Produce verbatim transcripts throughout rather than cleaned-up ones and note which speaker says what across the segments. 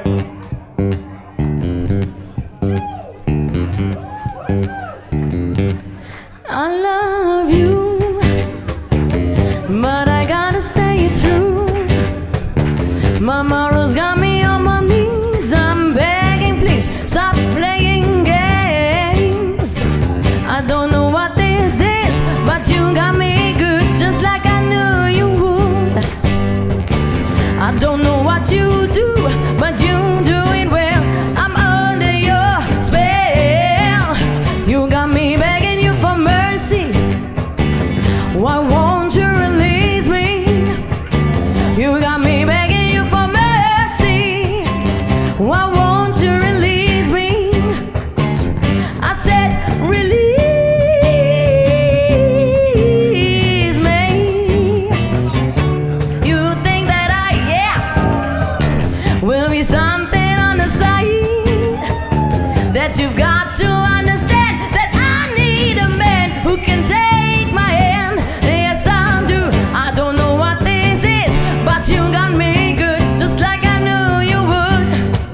Speaker 1: I love you, but I gotta stay true. My morals got me on my knees. I'm begging, please stop playing games. I don't know what this is, but you got me good, just like I knew you would. I don't know what you do, but you do it well. I'm under your spell. You got me begging you for mercy. Why won't you release me? You got me begging you for mercy. Why won't you release me? I said release me. You think that I, yeah, will be something on the side, that you've got to understand that I need a man who can take my hand. Yes, I do. I don't know what this is, but you got me good, just like I knew you would.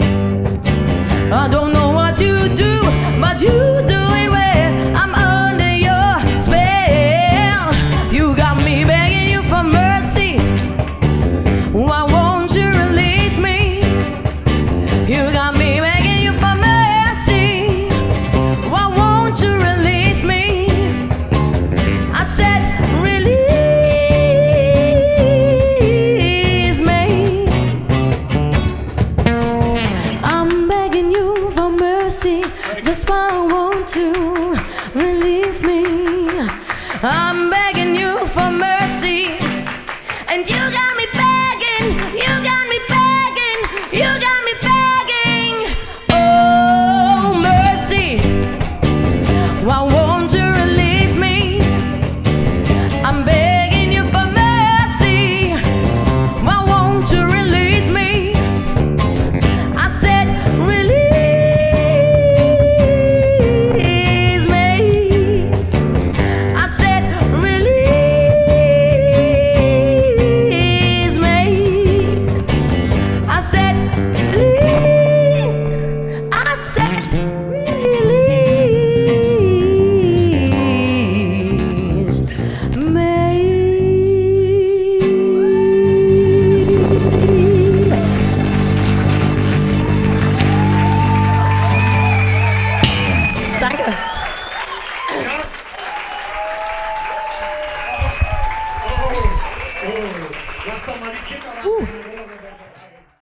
Speaker 1: I don't know what you do, but you do it well. I'm under your spell. You got me begging you for mercy. Why won't you release me? You got me begging you for mercy. Why won't you release me? I said release me. I'm begging you for mercy. Just why won't you release me? I'm begging you for mercy. And you got me begging, you got me begging, you got me begging. Oh, mercy. Why won't you release me? I'm begging you for mercy. Why won't you release me? I said release me. I said release me. I said